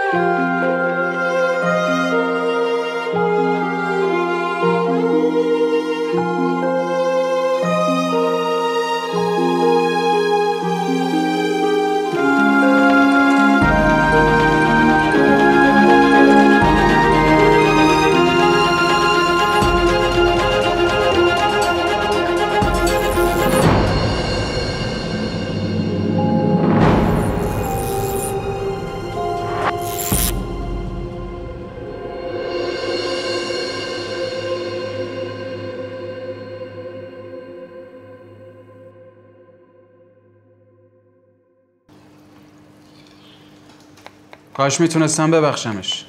کاش میتونستم ببخشمش.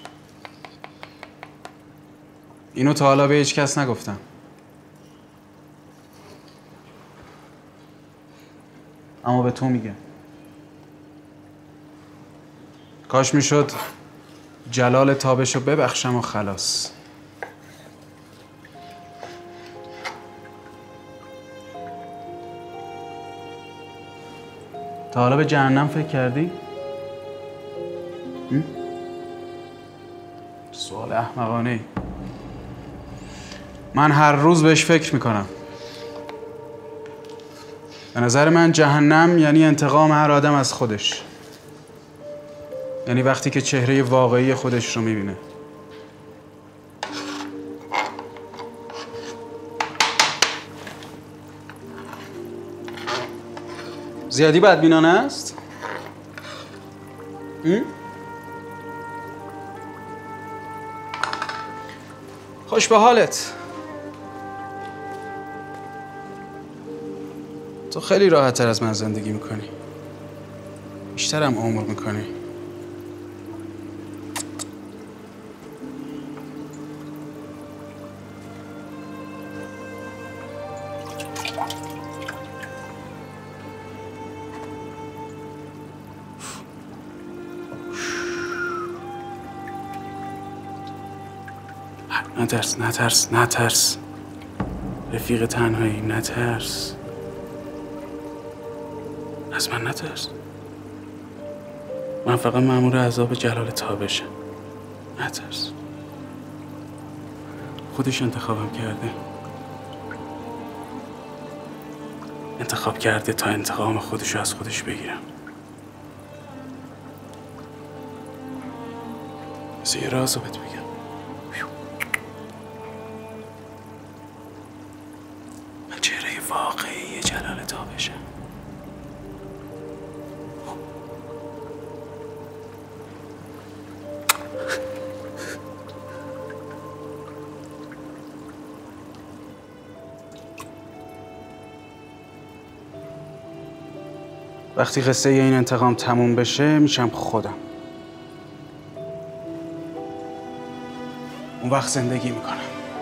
اینو تا حالا به هیچ کس نگفتم. اما به تو میگم. کاش میشد جلال تابشو ببخشم و خلاص. تا حالا به جهنم فکر کردی؟ سوال احمقانه. من هر روز بهش فکر میکنم. به نظر من جهنم یعنی انتقام هر آدم از خودش. یعنی وقتی که چهره واقعی خودش رو میبینه. زیادی بدبینانه است؟ خوش به حالت. تو خیلی راحت تر از من زندگی میکنی. بیشترم عمر میکنی. نترس نترس نترس. رفیق تنهایی نترس. از من نترس. من فقط مأمور عذاب جلال تابشم. نترس. خودش انتخابم کرده. انتخاب کرده تا انتقام خودشو از خودش بگیرم. بس یه رازو بهت بگم. من چهره واقعی جلال تابشم. وقتی قصه این انتقام تموم بشه میشم خودم. اون وقت زندگی میکنم.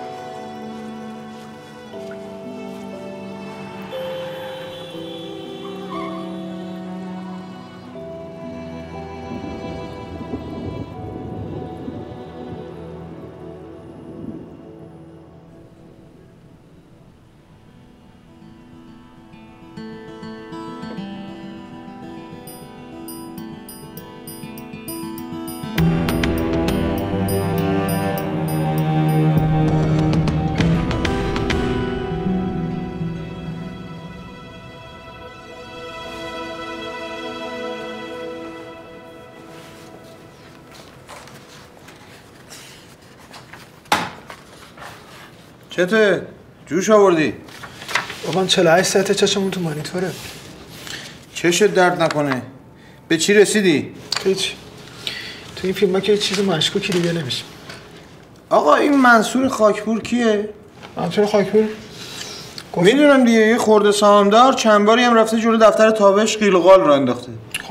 چته؟ جوش آوردی؟ بابا 48 ساعته چشمون تو مانیتوره. چشت درد نکنه. به چی رسیدی؟ هیچ. تو این فیلم ها که چیز مشکوکی دیگه نمیشه. آقا این منصور خاکپور کیه؟ منصور خاکپور؟ میدونم دیگه، یه خورده سهامدار چند باری هم رفته جلو دفتر تابش قیل و قال را انداخته.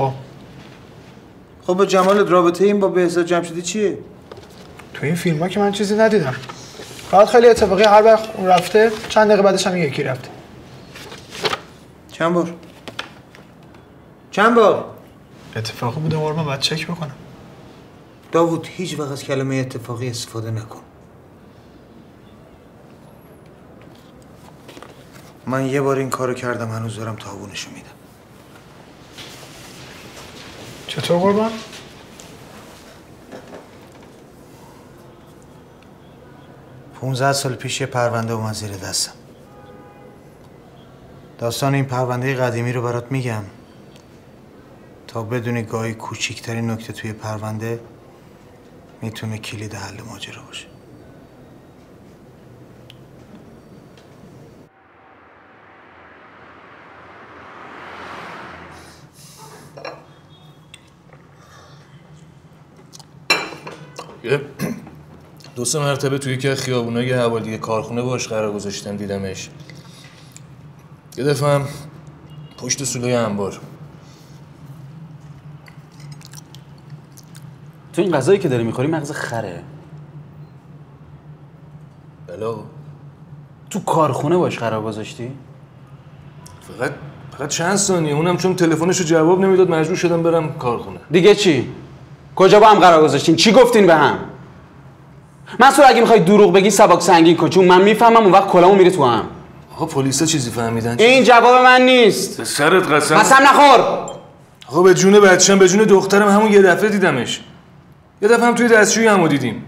خب با جمال رابطه این با بهزاد جمشیدی چیه؟ تو این فیلم ها که من چیزی ندیدم. فقط خیلی اتفاقی هر وقت اون رفته چند دقیقه بعدش هم یکی رفته. چند بار؟ چند بار؟ اتفاقی بوده قربان، باید چک بکنم. داوود هیچ وقت از کلمه اتفاقی استفاده نکن. من یه بار این کارو کردم، هنوز دارم تاوونشو میدم. چطور قربان؟ 15 سال پیش یه پرونده اومد زیر دستم. داستان این پرونده قدیمی رو برات میگم تا بدونی گاهی کوچیکترین نکته توی پرونده میتونه کلید حل ماجرا باشه. دو سه مرتبه توی که خیابونای حوالی کارخونه باش قرار گذاشتم دیدمش. یه دفعه هم پشت سولوی انبار. تو این غذایی که داری میخوری مغز خره. بله آقا. تو کارخونه باش قرار گذاشتی؟ فقط چند ثانیه، اونم چون تلفنشو جواب نمیداد مجبور شدم برم کارخونه. دیگه چی؟ کجا با هم قرار گذاشتین؟ چی گفتین به هم؟ منصور اگه میخوای دروغ بگی سبک سنگین کن، چون من میفهمم اون وقت کلامو میره تو هم. آقا پلیسا چیزی فهمیدن؟ این جواب من نیست. به سرت قسم. قسم نخور. آقا به جون بچه‌م، به جون دخترم همون یه دفعه دیدمش. یه دفعه هم توی دستشویی همو دیدیم.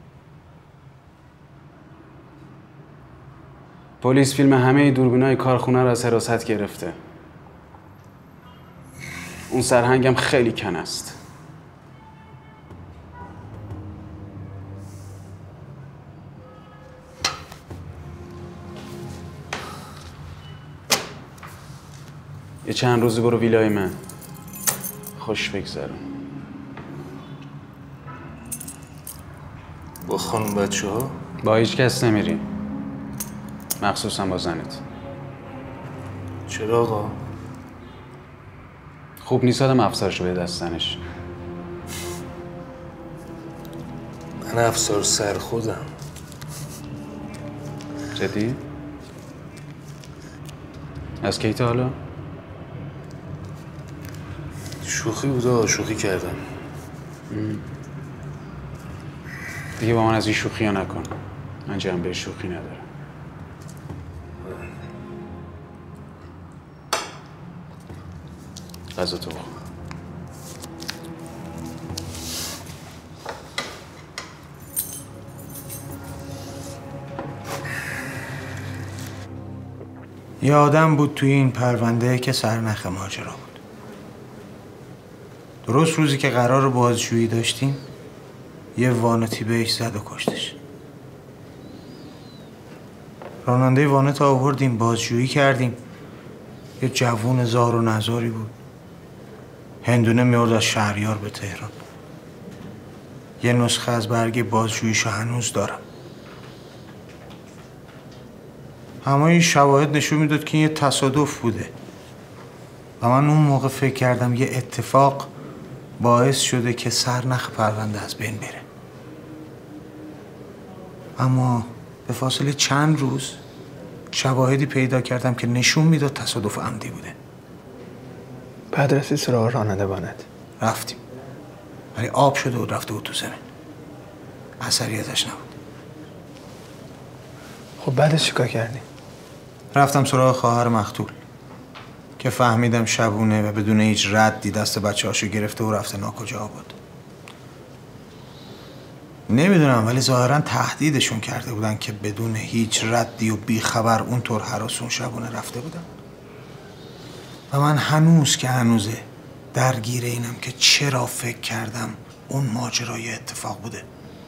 پلیس فیلم همه دوربینای کارخونه رو از حراست گرفته. اون سرهنگم خیلی کن است. یه چند روزی برو ویلای من. خوش بگذرم. با خانم بچه ها؟ با هیچ کس نمیری. مخصوصا با زنت. چرا آقا؟ خوب نیست آدم افسرشو به دستنش. من افسار سر خودم. جدی؟ از کی تا حالا؟ شوخی بوده، شوخی کردم. دیگه با من از این شوخی ها نکن. من جنبه شوخی ندارم. غذا تو بخور. یه آدم بود توی این پرونده که سرنخ ماجرا بود. درست روزی که قرار بازجویی داشتیم یه وانتی بهش زد و کشتش. راننده وانت آوردیم، بازجویی کردیم. یه جوون زار و نزاری بود. هندونه میورد از شهریار به تهران. یه نسخه از برگ بازجوییشو هنوز دارم. همه این شواهد نشون میداد که یه تصادف بوده و من اون موقع فکر کردم یه اتفاق باعث شده که سرنخ پرونده از بین بره. اما به فاصله چند روز شواهدی پیدا کردم که نشون میداد تصادف عمدی بوده. بعد رسید سراغ راننده وانت. رفتیم ولی آب شده و رفته بود تو زمین. اثری ازش نبود. خب بعدش چیکار کردی؟ رفتم سراغ خواهر مقتول که فهمیدم شبونه و بدون هیچ ردی دست بچه‌هاشو گرفته و رفته ناکجا آباد. نمیدونم ولی ظاهرا تهدیدشون کرده بودن که بدون هیچ ردی و بیخبر اونطور هراسون شبونه رفته بودن. و من هنوز که هنوزه درگیر اینم که چرا فکر کردم اون ماجرای اتفاق بوده.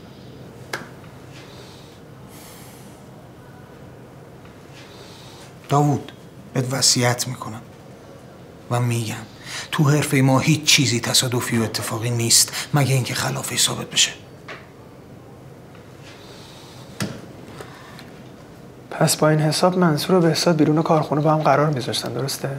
داوود بهت وصیت میکنم و میگم تو حرفه ما هیچ چیزی تصادفی و اتفاقی نیست مگه اینکه خلافش ثابت بشه. پس با این حساب منصور و بهزاد بیرون کارخونه با هم قرار میذاشتن، درسته؟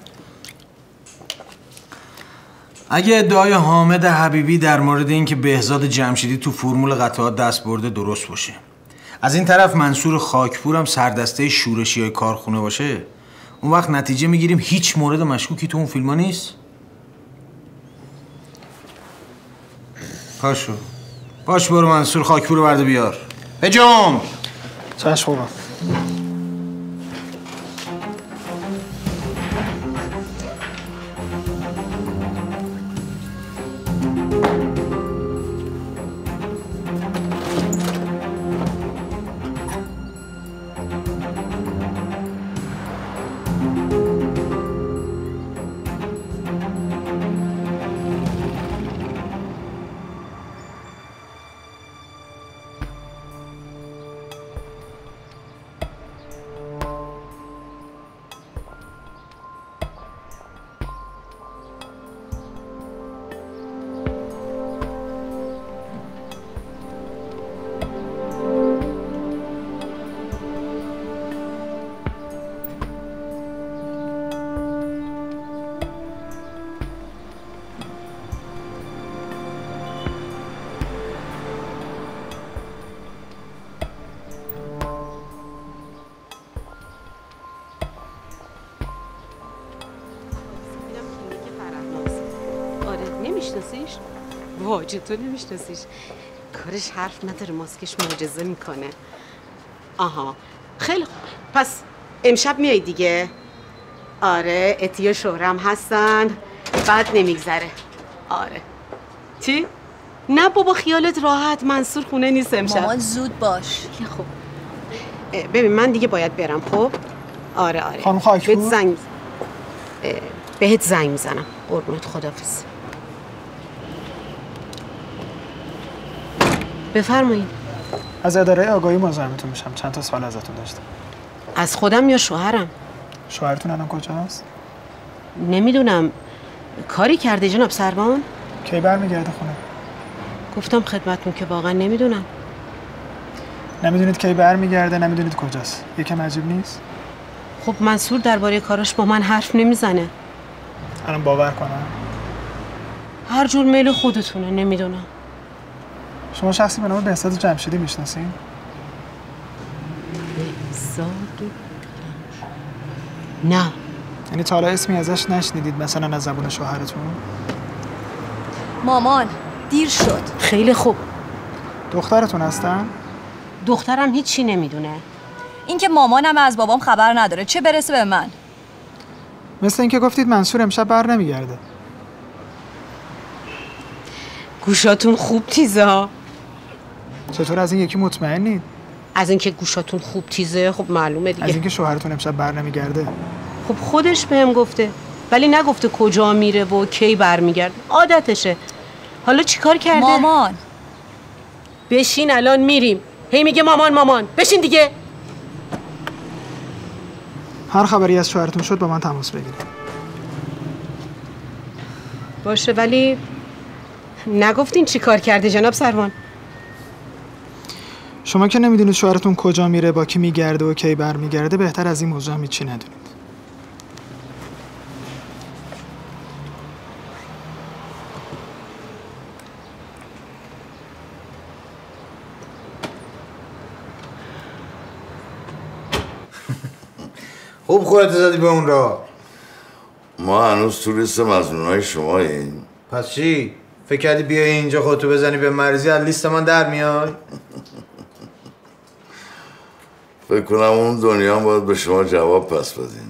اگه ادعای حامد حبیبی در مورد اینکه بهزاد جمشیدی تو فرمول قطعات دست برده درست باشه، از این طرف منصور خاکپور هم سردسته شورشیای کارخونه باشه، اون وقت نتیجه میگیریم هیچ مورد مشکوکی تو اون فیلم‌ها نیست. باش برو منصور خاکپور رو برده بیار. بجنب. چشم بابا. واجه تو نمیشناسیش. کارش حرف نداره، ماسکش معجزه میکنه. آها خیلی خوب، پس امشب میای دیگه؟ آره اتی و شهرم هستن، بد نمیگذره. آره چی؟ نه بابا خیالت راحت، منصور خونه نیست امشب. مامان زود باش. خب ببین من دیگه باید برم. خب آره خانم خاکپور بهت زنگ میزنم. قربونت، خداحافظ. بفرمایید. از اداره آگاهی مزاحمتون میشم. چند تا سوال ازتون داشتم. از خودم یا شوهرم؟ شوهرتون الان کجاست؟ نمیدونم. کاری کرده جناب سروان؟ کی برمیگرده خونه؟ گفتم خدمتتون که واقعا نمیدونم. نمیدونید کی برمیگرده، نمیدونید کجاست. یکم عجیب نیست؟ خب منصور درباره کاراش با من حرف نمیزنه. الان باور کنم. هر جور میل خودتونه، نمیدونم. شما شخصی به نام بهزاد جمشیدی میشناسین؟ بهزاد نه. یعنی تا حالا اسمی ازش نشنیدید مثلا از زبون شوهرتون؟ مامان دیر شد. خیلی خوب. دخترتون هستن؟ دخترم هیچی نمیدونه. اینکه مامانم از بابام خبر نداره، چه برسه به من. مثل اینکه گفتید منصور امشب بر نمیگرده. گوشاتون خوب تیزه. چطور از این یکی مطمئنید؟ از اینکه گوشاتون خوب تیزه؟ خب معلومه دیگه. از اینکه شوهرتون امشب بر نمیگرده؟ خب خودش بهم گفته، ولی نگفته کجا میره و کی برمیگرده. عادتشه. حالا چیکار کرده؟ مامان بشین الان میریم. هی میگه مامان مامان. بشین دیگه. هر خبری از شوهرتون شد با من تماس بگیرید. باشه، ولی نگفتین چی کار کرده جناب سروان؟ شما که نمیدونید شوهرتون کجا میره، با کی میگرده و کی برمیگرده، بهتر از این موضوع هم هیچی ندونید. خوب خودت زدی به اون راه. ما هنوز تو لیست مظنونای شماییم. پس چی؟ فکر کردی بیای اینجا خودتو بزنی به مریضی از لیست من در میای؟ فکر کنم اون دنیا هم باید به شما جواب پس بدین.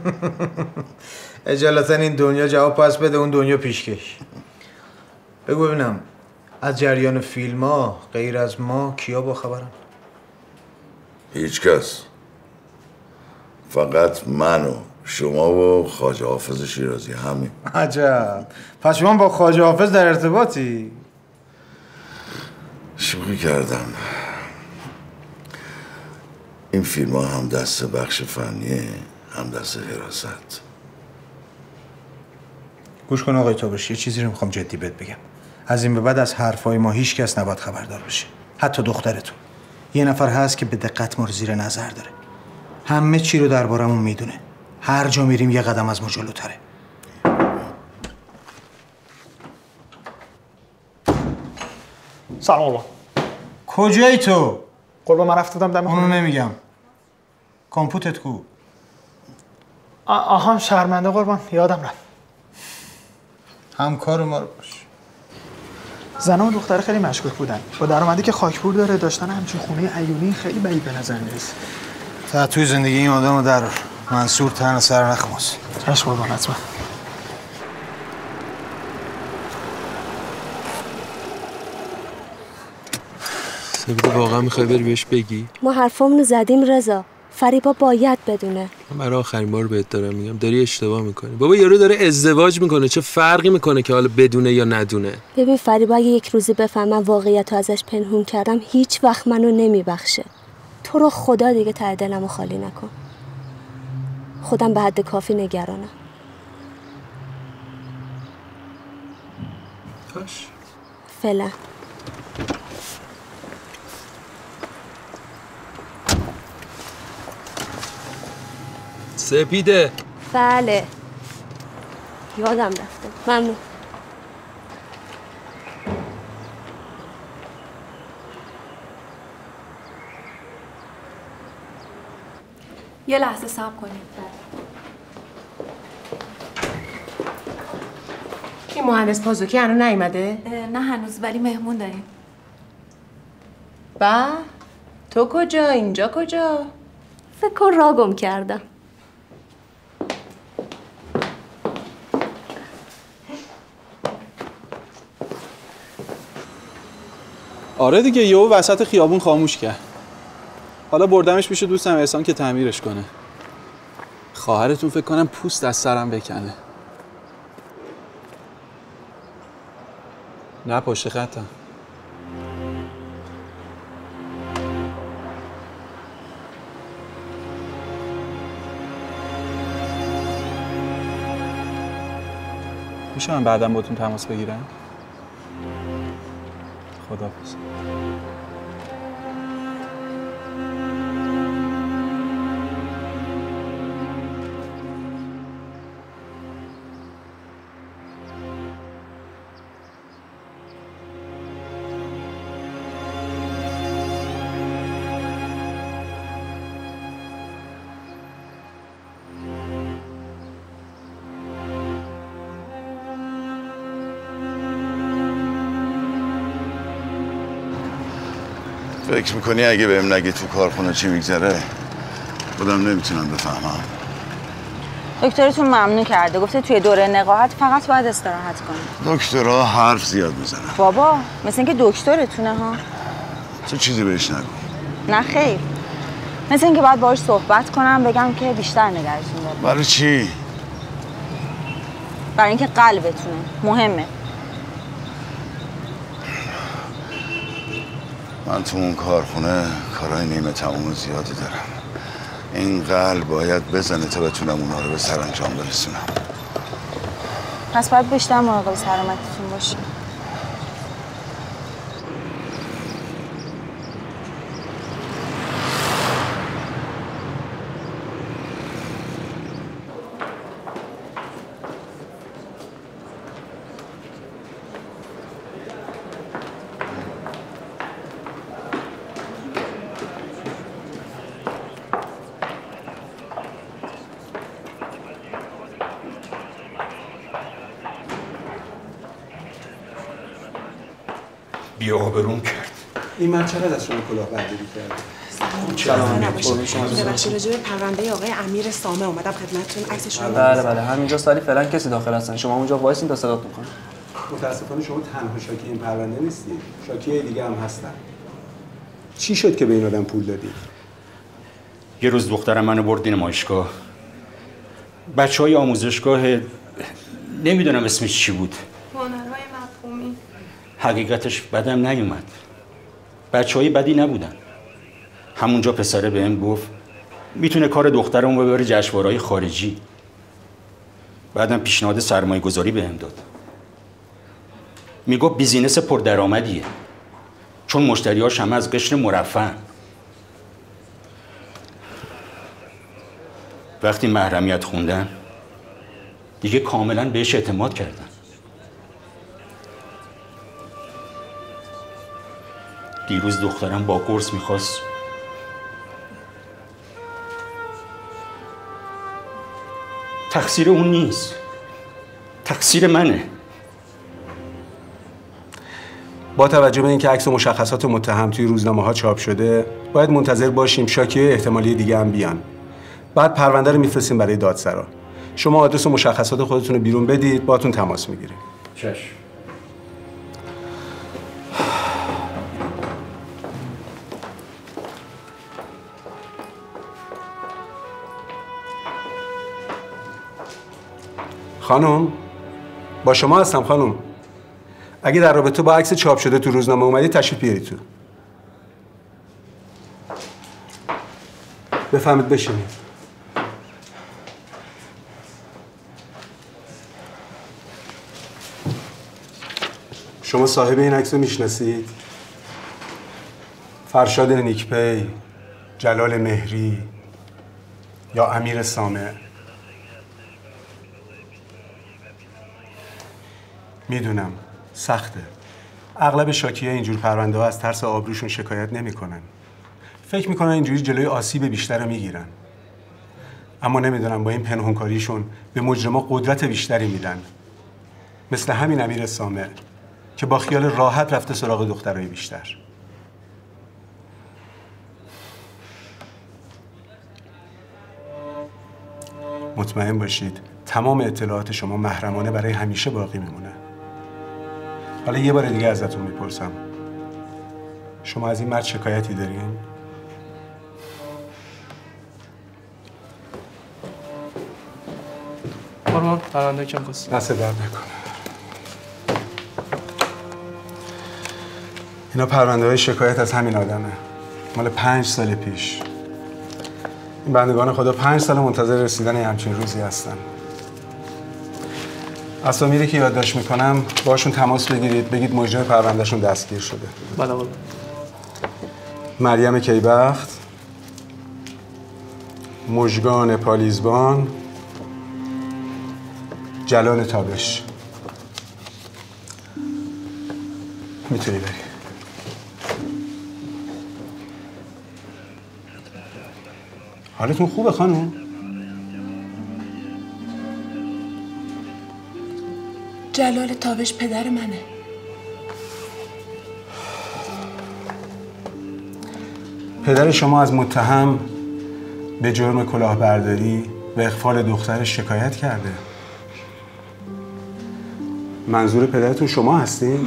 اجالتا این دنیا جواب پس بده، اون دنیا پیشکش. بگو ببینم از جریان فیلم ها غیر از ما کیا با خبرن؟ هیچ کس. فقط من و شما و خواجه حافظ شیرازی، همین. عجب. پس شما با خواجه حافظ در ارتباطی؟ شوخی کردم. این فیلم ها هم دست بخش فنیه، هم دست حراست. گوش کن آقای تابشی، یه چیزی رو میخوام جدی بهت بگم. از این به بعد از حرفای ما هیچ کس نباید خبردار بشه، حتی دخترتون. یه نفر هست که به دقت ما رو زیر نظر داره، همه چی رو دربارمون میدونه، هر جا میریم یه قدم از ما جلوتره. سلام الله. کجایی تو؟ قربان من رفته بودم دم اونو نمیگم. کامپوتت کو؟ آها شرمنده قربان، یادم رفت. همکار ما رو باش. زنم و دختر خیلی مشکوک بودن. با درآمدی که خاکپور داره داشتن همچین خونه عیونی خیلی بعید به نظر میرسه. تا توی زندگی این آدمو در منصور تن سر نخماس. چشم قربان حتما. سپیده واقعا میخوای بری بهش بگی؟ ما حرفامونو زدیم رضا. فریبا باید بدونه. من برای آخرین بار بهت دارم میگم داری اشتباه میکنی. بابا یارو داره ازدواج میکنه، چه فرقی میکنه که حالا بدونه یا ندونه؟ ببین فریبا اگه یک روزی بفهمم واقعیتو ازش پنهون کردم هیچ وقت منو نمیبخشه. تو رو خدا دیگه ته دلمو خالی نکن. خودم به حد کافی نگرانم. باش. فعلا. سپیده. بله. یادم رفته. ممنون. یه لحظه صبر کنید. چی مهندس پازوکی هنوز نیومده؟ نه هنوز، ولی مهمون داریم. با تو کجا؟ اینجا کجا؟ فکر کن راه گم کردم. آره دیگه، یهو وسط خیابون خاموش کرد. حالا بردمش پیش دوستم احسان که تعمیرش کنه. خواهرتون فکر کنم پوست از سرم بکنه. نه پشت خطم. میشه من بعدم باتون تماس بگیرم؟ خداحافظ. فکر میکنی اگه بهم نگی تو کارخونه چی میگذره خودم نمیتونم بفهمم؟ دکترتون ممنون کرده، گفته توی دوره نقاهت فقط باید استراحت کنی. دکترها حرف زیاد میزنن. بابا مثل اینکه دکترتونه ها. تو چیزی بهش نگو. نه خیر، مثل اینکه باید باهاش صحبت کنم، بگم که بیشتر نگرشون داره. برای چی؟ برای اینکه قلبتونه مهمه. من تو اون کارخونه کارهای نیمه تموم زیادی دارم. این قلب باید بزنه تا بتونم اونها رو به سرانجام برسونم. پس باید بیشتر مراقب سلامتیتون باشی. بیا آبرون کرد. این من چقدر از شما کلاهبرداری کرد؟ سلام. ببخشید راجع به پرونده آقای امیر سامه اومدم خدمتتون عکسشون رو. بله همینجا سالی فعلا کسی داخل هستن. شما اونجا وایسین تا صدات میکنم. متاسفانه شما تنها شاکی این پرونده نیستید. شاکی دیگه هم هستن. چی شد که به این آدم پول دادید؟ یه روز دخترم منو برد نمایشگاه. بچهای آموزشگاه نمیدونم اسمش چی بود. هنرهای مفهومی. حقیقتش بدم نیومد. بچهای بدی نبودن. همونجا پسره بهم گفت میتونه کار دخترمو ببره جشنواره‌های خارجی. بعدم پیشنهاد سرمایه گذاری بهم داد. میگفت بیزینس پردرآمدیه. چون مشتریاش همه از قشر مرفه‌ان. وقتی محرمیت خوندن دیگه کاملا بهش اعتماد کردن. دیروز دخترم با قرص میخواست تقصیر اون نیست، تقصیر منه. با توجه به اینکه عکس و مشخصات متهم توی روزنامه‌ها چاپ شده، باید منتظر باشیم شاکی احتمالی دیگه هم بیان. بعد پرونده رو میفرستیم برای دادسرا. شما آدرس و مشخصات خودتون رو بیرون بدید، باهاتون تماس میگیریم. چشم. خانم، با شما هستم خانم. اگه در رابطه با عکس چاپ شده تو روزنامه اومدی تشریف بیارید تو. بفهمید بشینید. شما صاحب این عکس رو میشناسید؟ فرشاد نیکپی، جلال مهری یا امیر سامه؟ میدونم سخته. اغلب شاکی‌ها اینجور پرونده ها از ترس آبروشون شکایت نمی‌کنن. فکر میکنن اینجوری جلوی آسیب بیشتر رو میگیرن. اما نمیدونم با این پنهانکاریشون به مجرما قدرت بیشتری میدن. مثل همین امیر سامع که با خیال راحت رفته سراغ دخترای بیشتر. مطمئن باشید تمام اطلاعات شما محرمانه برای همیشه باقی میمونه. حالا یه بار دیگه ازتون میپرسم، شما از این مرد شکایتی دارین؟ قربان پرونده کم خواست. دست درد نکنه. اینا پرونده های شکایت از همین آدمه، مال 5 سال پیش. این بندگان خدا 5 سال منتظر رسیدن همچین روزی هستن. اسامیری که یادداشت میکنم باشون تماس بگیرید، بگید مجرم پروندهشون دستگیر شده. بله بله. مریم کیبخت، مژگان پالیزبان، جلال تابش. میتونی بری. حالتون خوبه خانم؟ جلال تابش پدر منه. پدر شما از متهم به جرم کلاهبرداری و اغفال دخترش شکایت کرده. منظور پدرتون شما هستین؟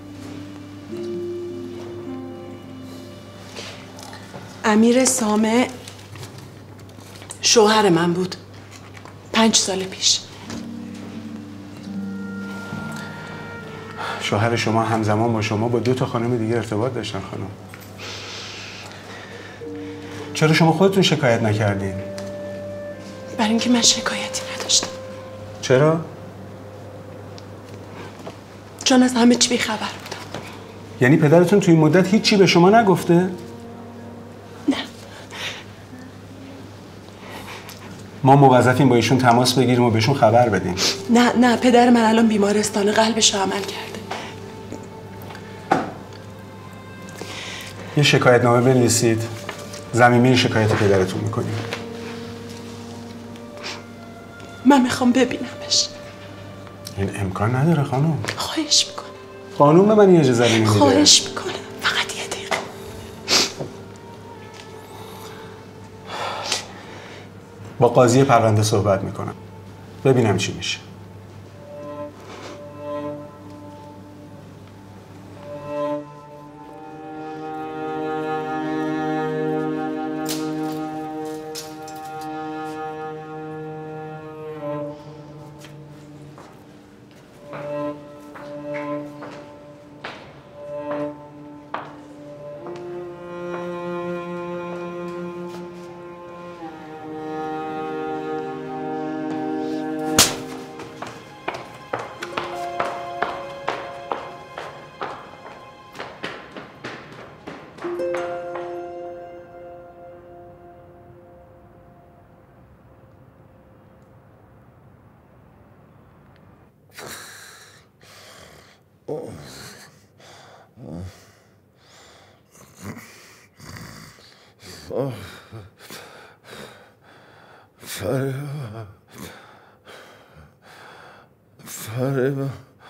امیر سامع شوهر من بود 5 سال پیش. شوهر شما همزمان با شما با 2 تا خانم دیگه ارتباط داشتن خانم. چرا شما خودتون شکایت نکردین؟ برای اینکه من شکایتی نداشتم. چرا؟ چون از همه چی بی‌خبر بودم. یعنی پدرتون توی این مدت هیچی به شما نگفته؟ نه. ما موظفیم با ایشون تماس بگیریم و بهشون خبر بدیم. نه پدر من الان بیمارستانه، قلبش عمل کرده. یه شکایت نامه بنویسید، ضمیمی شکایت پدرتون میکنیم. من میخوام ببینمش. این امکان نداره خانم. خواهش میکنم. قانون به من این اجازه نمیده. خواهش میکنم. فقط یه دقیقه. با قاضی پرونده صحبت میکنم. ببینم چی میشه. فریبا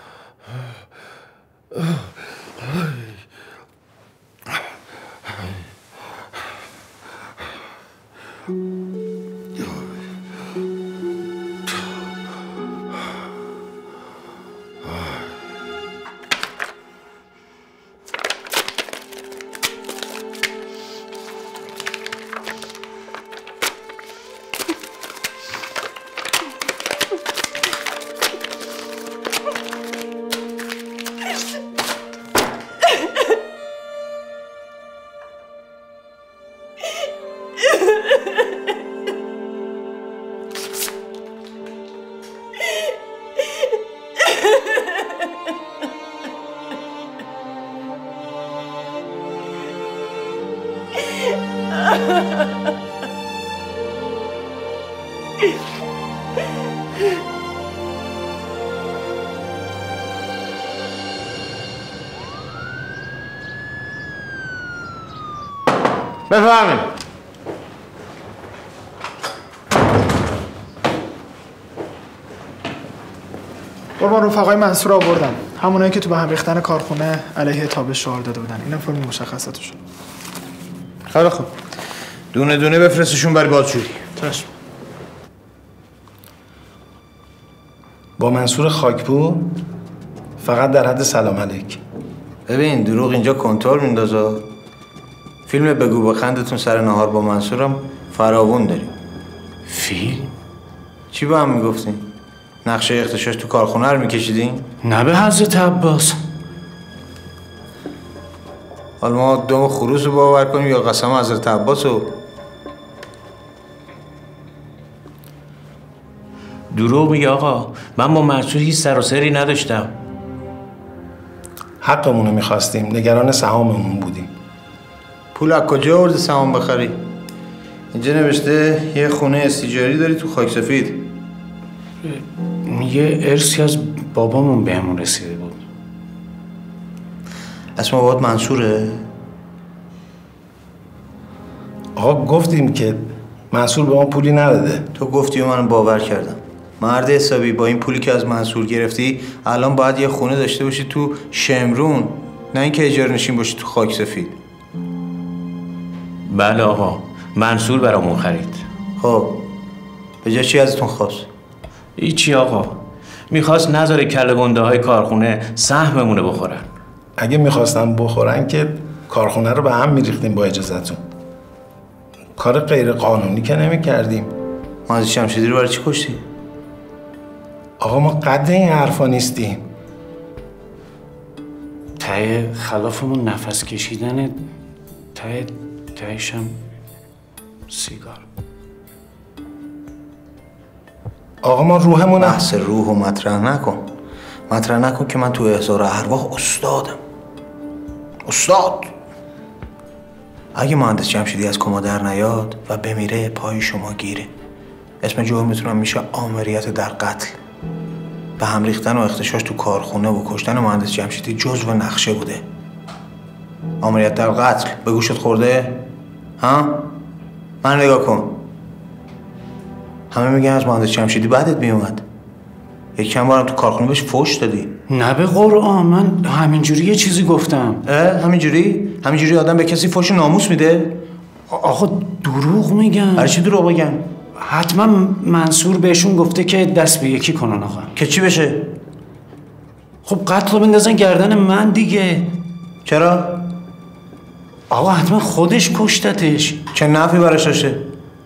بفرمایید. قربان رفقای منصور آوردم، همونایی که تو به هم ریختن کارخونه علیه تابش شعار داده بودن. اینم فرم مشخصاتشون. خیلی خوب، دونه دونه بفرستشون برای بازجویی. چشم. با منصور خاکپور فقط در حد سلام علیک. ببین دروغ اینجا کنترل میندازه. فیلم بگو بخندتون سر نهار با منصورم فراوون داریم. فیلم؟ چی با هم میگفتین؟ نقشه اغتشاش تو کارخونه رو میکشیدین؟ نه به حضرت عباس. حالا ما دم خروس رو باور کنیم یا قسم حضرت عباس رو؟ دروغ میگه آقا، من با منصور هیچ سر و سری نداشتم. حقمون رو میخواستیم، نگران سهاممون بودیم. پول از کجا آوردی سهام بخری؟ اینجا نوشته یه خونه استیجاری داری تو خاک سفید. یه ارثی از بابامون بهمون رسیده بود. اسم بابات منصوره؟ آقا گفتیم که منصور به ما پولی نداده. تو گفتی و من باور کردم. مرد حسابی، با این پولی که از منصور گرفتی الان باید یه خونه داشته باشی تو شمرون، نه اینکه اجاره نشین باشی تو خاک سفید. بله آقا، منصور برامون خرید. خب به جای چی ازتون خواست؟ هیچی آقا، میخواست نذاره کله گنده های کارخونه سهممونه بخورن. اگه میخواستن بخورن که کارخونه رو به هم میریختیم با اجازهتون. کار غیر قانونی که نمیکردیم. مهندس شمشیدی رو برای چی کشتی؟ آقا ما قد این حرفا نیستیم. ته خلافمون نفس کشیدن، تهشم سیگار. آقا ما روحمون بحث روح و مطرح نکن که من تو احضار ارواح استادم. استاد اگه مهندس جمشیدی از کما در نیاد و بمیره پای شما گیره. اسم جرمتونم میشه آمریت در قتل. به هم ریختن و اغتشاش تو کارخونه و کشتن مهندس جمشیدی جزو نقشه بوده. آمریت در قتل به گوشت خورده؟ ها؟ من نگاه کن. همه میگن از مهندس جمشیدی بعدت میومد. یک چند بارم تو کارخونه بهش فحش دادی. نه به قرآن، من همینجوری یه چیزی گفتم. همینجوری آدم به کسی فحش ناموس میده؟ آقا دروغ میگن. برای چی دروغ بگن؟ حتما منصور بهشون گفته که دست به یکی کنن آقا. که چی بشه؟ خب قتل رو بندازن گردن من دیگه. چرا؟ آقا حتما خودش کشتتش. چه نفعی براش داشته؟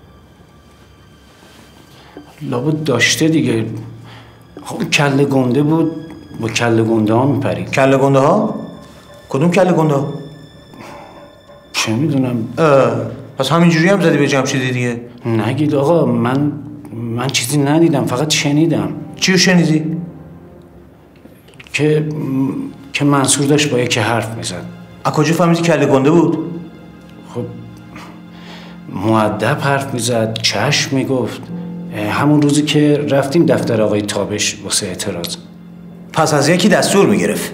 لابد داشته دیگه. خب کله گنده بود، با کله گنده ها میپرید. کله گنده ها؟ کدوم کله گنده ها؟ چه میدونم. پس همینجوری هم زدی به جمشیدی دیگه؟ نگید آقا، من چیزی ندیدم، فقط شنیدم. چی رو شنیدی؟ که منصور داشت با یکی حرف میزد. از کجا فهمیدی کله گنده بود؟ خب مؤدب حرف میزد، چشم میگفت. همون روزی که رفتیم دفتر آقای تابش واسه اعتراض. پس از یکی دستور میگرفت.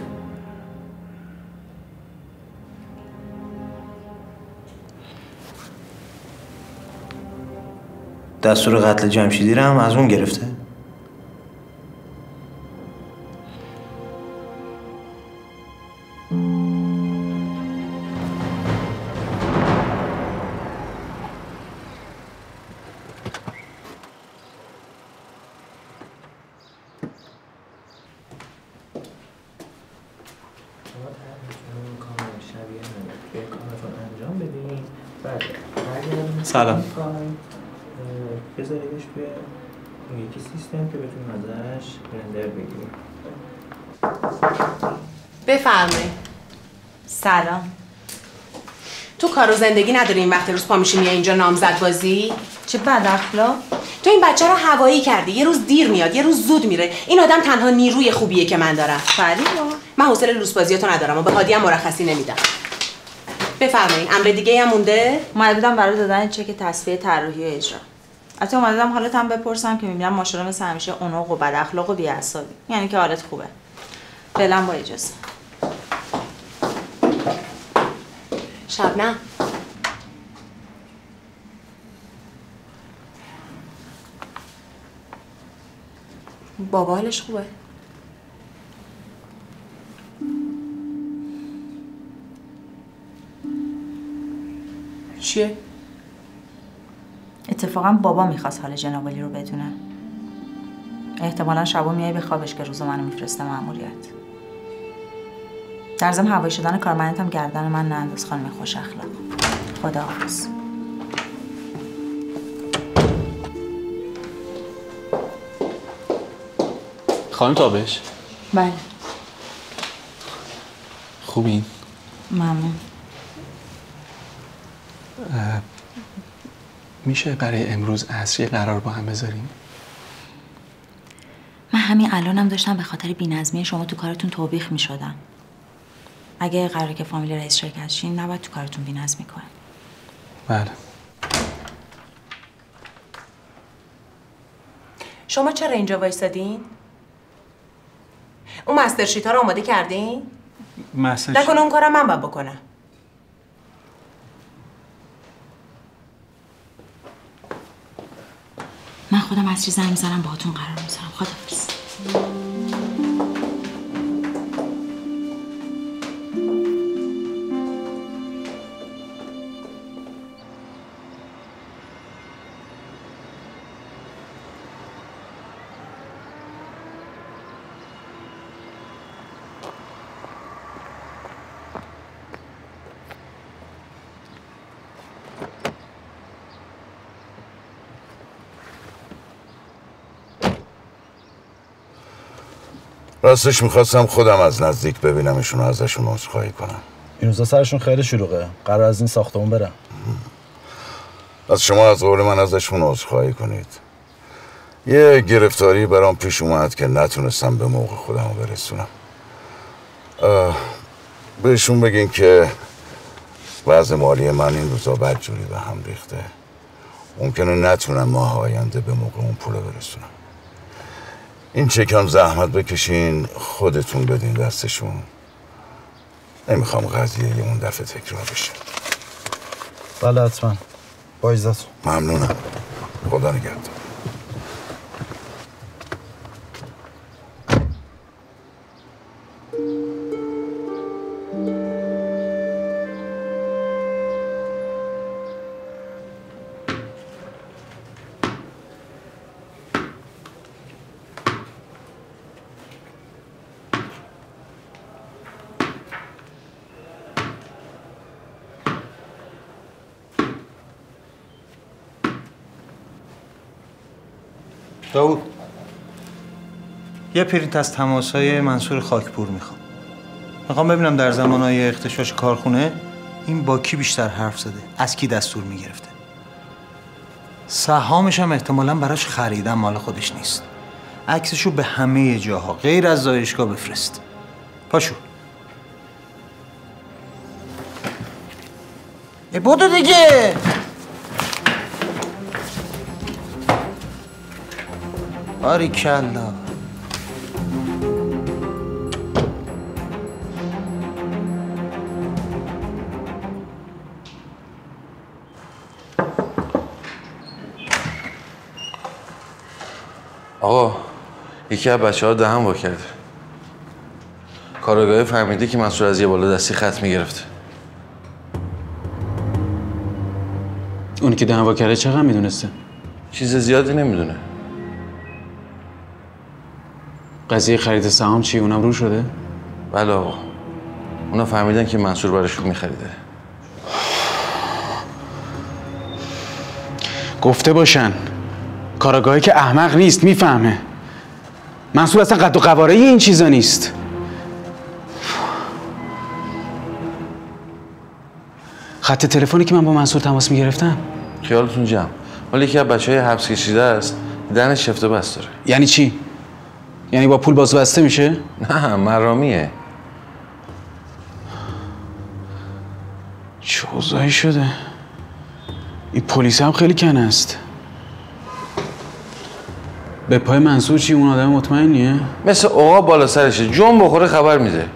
دستور قتل جمشیدی رو هم از اون گرفته؟ سلام. بذاریدش توی اون یکی سیستم که بتونیم ازش رندر بگیریم. بفرمایید. سلام. تو کار و زندگی نداری این وقت روز پا میشی میای اینجا نامزد بازی؟ چه بد اخلاق. تو این بچه رو هوایی کردی، یه روز دیر میاد، یه روز زود میره. این آدم تنها نیروی خوبیه که من دارم. فریبا، من حوصله لوس بازیاتو ندارم و به هادی هم مرخصی نمیدم. بفرمایید. امر دیگه هم مونده؟ اومده بودم برای دادن چک تصفیه طراحی و اجرا. حتی اومدم حالت هم بپرسم که میبینم ماشاءالله مثل همیشه اونق و بد اخلاق و بی‌اعصابی. یعنی که حالت خوبه. فعلا با اجازه. شبنم. بابا حالش خوبه؟ چیه؟ اتفاقا بابا میخواست حال جناب علی رو بدونه. احتمالا شبا میای به خوابش که روز منو میفرسته مأموریت. در ضمن هوایی شدن کارمندتم گردن من ننداز خانم خوش اخلاق. خداحافظ. خانم تابش. بله. خوبین؟ ممنون. میشه برای امروز عصر یه قرار با هم بذاریم؟ من همین الانم داشتم به خاطر بی‌نظمی شما تو کارتون توبیخ می‌شدم. اگه قراره که فامیل رئیس شرکت شین نباید تو کارتون بی‌نظمی کنین. بله. شما چرا اینجا وایسادین؟ اون مستر شیتا رو آماده کردین؟ نکنه اون کارم من باید بکنم. من خودم از چی زنگ میزنم باهاتون قرار میذارم. خداحافظ. راستش میخواستم خودم از نزدیک ببینمشون و ازشون عذرخواهی کنم. این روزا سرشون خیلی شلوغه. قرار از این ساختمون برم. از شما از قول من ازشون عذرخواهی کنید. یه گرفتاری برام پیش اومد که نتونستم به موقع خودمو برسونم. بهشون بگین که وضع مالی من این روزا بدجوری به هم ریخته. ممکنه نتونم ماه آینده به موقع اون پول برسونم. این چکان زحمت بکشین خودتون بدین دستشون. نمیخوام قضیه اون دفعه تکرار بشه. بله حتما. با عزت. ممنونم. خدا نگهدار. داوود، یه پرینت از تماس‌های منصور خاکپور میخوام ببینم در زمانهای اغتشاش کارخونه این با کی بیشتر حرف زده، از کی دستور میگرفته. سهامش هم احتمالاً براش خریدن، مال خودش نیست. عکسشو به همه جاها غیر از زایشگاه بفرست. پاشو. بودو دیگه. باریکلا. آقا یکی از بچه‌ها دهن وا کرده. کارآگاهی فهمیده که منصور از یه بالا دستی خط میگرفته. اونی که دهن وا کرده چقدر میدونسته؟ چیز زیادی نمیدونه. قضیه خرید سهام چی؟ اونم رو شده؟ بله آقا. اونا فهمیدن که منصور براشون میخریده. گفته باشن. کارآگاهی که احمق نیست، میفهمه. منصور اصلا قد و قواره این چیزا نیست. خط تلفنی که من با منصور تماس میگرفتم. خیالتون جمع. ولی یکی از بچه‌های حبس کشیده است، دیدنش شفت و بست داره. یعنی چی؟ یعنی با پول بازبسته میشه؟ نه، مرامیه. چه اوضاعی شده؟ این پلیس هم خیلی کن است. به پای منصور چی؟ اون آدم مطمئنیه؟ مثل آقا بالا سرشه، جون بخوره خبر میده.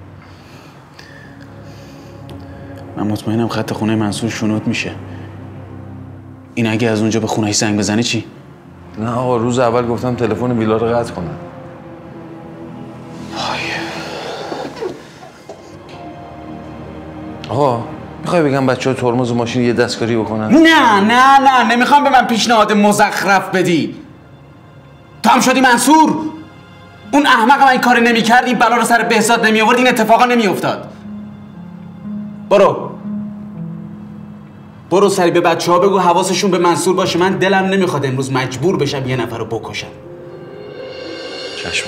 من مطمئنم خط خونه منصور شنود میشه. این اگه از اونجا به خونه‌اش زنگ بزنه چی؟ نه آقا، روز اول گفتم تلفن ویلا رو قطع کنن. آقا میخوای بگم بچه‌ها ترمز ماشین یه دستکاری بکنن؟ نه نمیخوام به من پیشنهاد مزخرف بدی. تو هم شدی منصور. اون احمق من این کار نمیکرد این بلا رو سر بهزاد نمی آورد این اتفاقا نمیافتاد. برو سری به بچه‌ها بگو حواسشون به منصور باشه. من دلم نمیخواد امروز مجبور بشم یه نفر رو بکشم. چشم.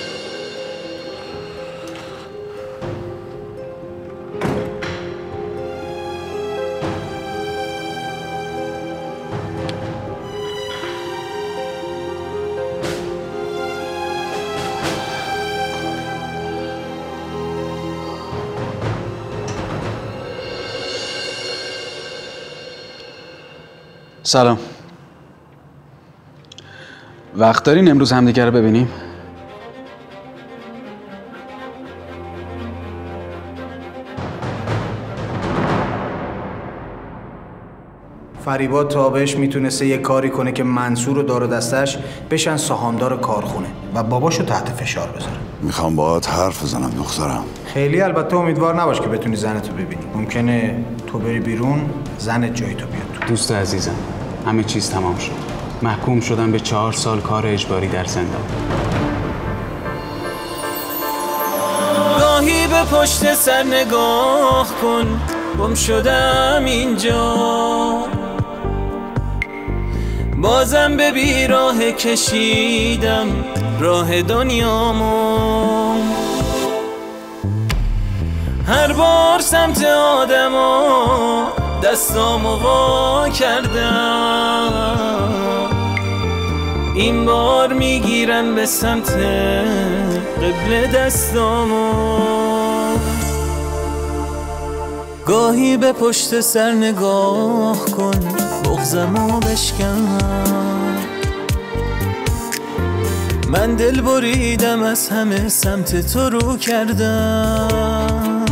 سلام. وقت دارین امروز همدیگه رو ببینیم؟ فریبا تابش میتونسته یه کاری کنه که منصور و دار و دستش بشن سهامدار کارخونه و باباشو تحت فشار بذاره. میخوام باهات حرف بزنم دخترم. خیلی البته امیدوار نباش که بتونی زنتو ببینی. ممکنه تو بری بیرون زنت جای تو بیاد. دوست عزیزم، همه چیز تمام شد. محکوم شدم به 4 سال کار اجباری در زندان. گاهی به پشت سر نگاه کن، گم شدم اینجا، بازم به بیراه کشیدم راه دنیامو. هر بار سمت آدما دستامو وا کردم، این بار میگیرن به سمت قبل دستامو. گاهی به پشت سر نگاه کن، بغضمو بشکن. من دل بریدم از همه سمت تو رو کردم،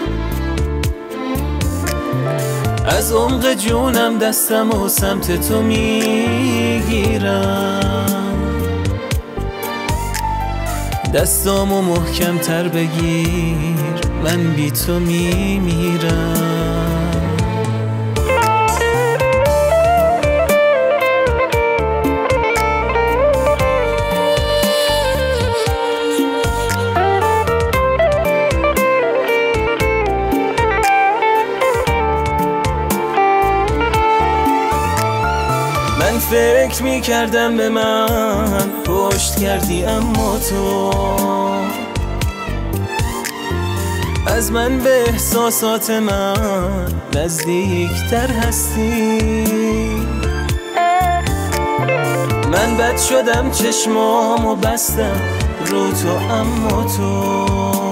از عمق جونم دستمو سمت تو میگیرم. دستامو محکم تر بگیر، من بی تو میمیرم. فکر میکردم به من پشت کردی، اما تو از من به احساسات من نزدیکتر هستی. من بد شدم چشمامو بستم رو تو، اما تو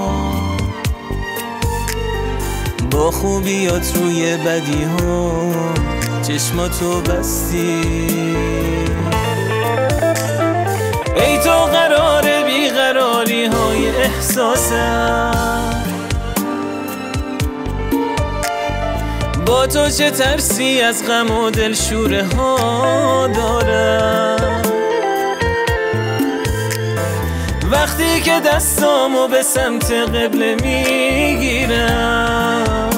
با خوبیات روی بدی ها چشماتو بستی. ای تو قرار بیقراری های احساسم، با تو چه ترسی از غم و دلشوره ها دارم. وقتی که دستامو به سمت قبله میگیرم،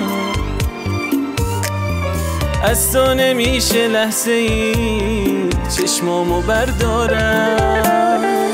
از تو نمیشه لحظه ای چشمامو بردارم.